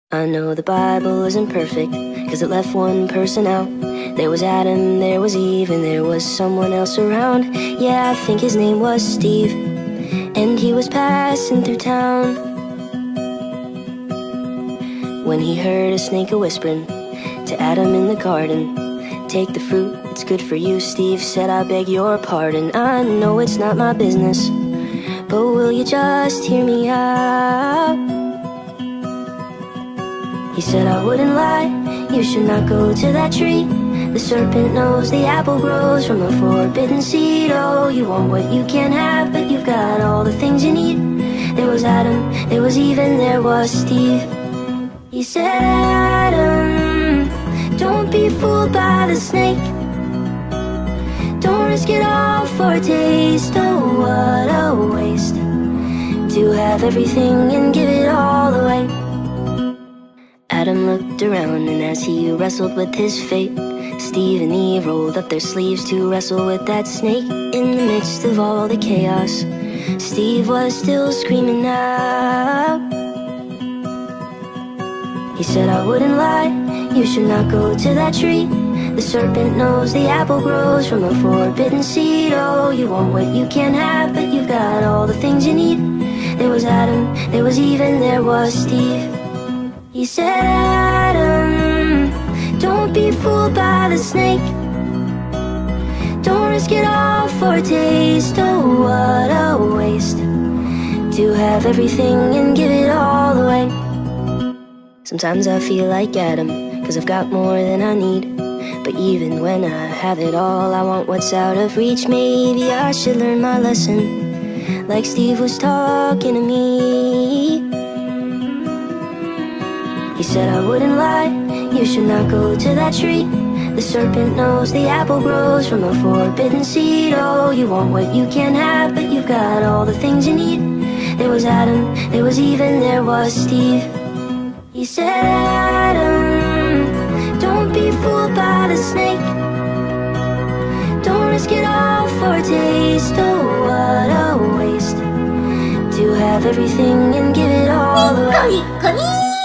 I know the Bible isn't perfect, 'cause it left one person out. There was Adam, there was Eve, and there was someone else around. Yeah, I think his name was Steve, and he was passing through town when he heard a snake a-whispering to Adam in the garden. Take the fruit, it's good for you. Steve said, I beg your pardon. I know it's not my business, but will you just hear me out? He said, I wouldn't lie, you should not go to that tree. The serpent knows the apple grows from a forbidden seed. Oh, you want what you can't have, but you've got all the things you need. There was Adam, there was Eve, and there was Steve. He said, Adam, don't be fooled by the snake. Don't risk it all for a taste. Oh, what a waste to have everything and give it all away. Adam looked around, and as he wrestled with his fate, Steve and Eve rolled up their sleeves to wrestle with that snake. In the midst of all the chaos, Steve was still screaming out. He said, I wouldn't lie, you should not go to that tree. The serpent knows the apple grows from a forbidden seed. Oh, you want what you can't have, but you've got all the things you need. There was Adam, there was Eve, and there was Steve. He said, Adam, don't be fooled by the snake. Don't risk it all for a taste. Oh, what a waste to have everything and give it all away. Sometimes I feel like Adam, 'cause I've got more than I need. But even when I have it all, I want what's out of reach. Maybe I should learn my lesson, like Steve was talking to me. He said, I wouldn't lie, you should not go to that tree. The serpent knows the apple grows from a forbidden seed. Oh, you want what you can't have, but you've got all the things you need. There was Adam, there was Eve, and there was Steve. He said, Adam, don't be fooled by the snake. Don't risk it all for a taste. Oh, what a waste to have everything and give it all away.